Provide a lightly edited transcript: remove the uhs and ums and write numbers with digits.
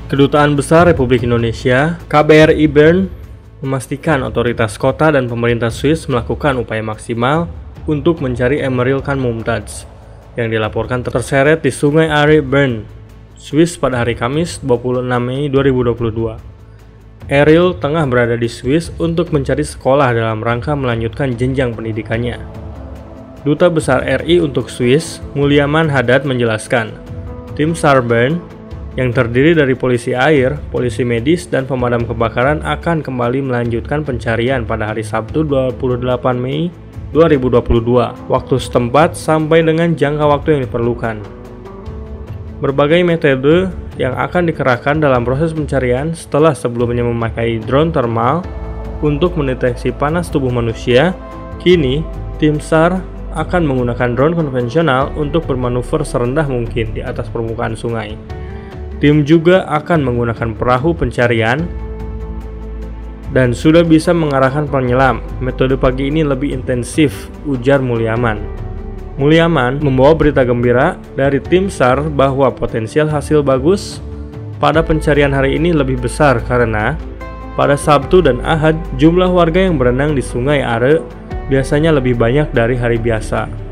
Kedutaan Besar Republik Indonesia (KBRI) Bern memastikan otoritas kota dan pemerintah Swiss melakukan upaya maksimal untuk mencari Emeril Khan Mumtaz yang dilaporkan terseret di Sungai Are, Bern, Swiss pada hari Kamis 26 Mei 2022. Emeril tengah berada di Swiss untuk mencari sekolah dalam rangka melanjutkan jenjang pendidikannya. Duta Besar RI untuk Swiss, Mulyaman Haddad menjelaskan, tim SAR Bern yang terdiri dari polisi air, polisi medis, dan pemadam kebakaran akan kembali melanjutkan pencarian pada hari Sabtu 28 Mei 2022 waktu setempat sampai dengan jangka waktu yang diperlukan. Berbagai metode yang akan dikerahkan dalam proses pencarian setelah sebelumnya memakai drone thermal untuk mendeteksi panas tubuh manusia, kini tim SAR akan menggunakan drone konvensional untuk bermanuver serendah mungkin di atas permukaan sungai. Tim juga akan menggunakan perahu pencarian dan sudah bisa mengarahkan penyelam. Metode pagi ini lebih intensif, ujar Mulyaman. Mulyaman membawa berita gembira dari tim SAR bahwa potensial hasil bagus pada pencarian hari ini lebih besar karena pada Sabtu dan Ahad jumlah warga yang berenang di Sungai Are biasanya lebih banyak dari hari biasa.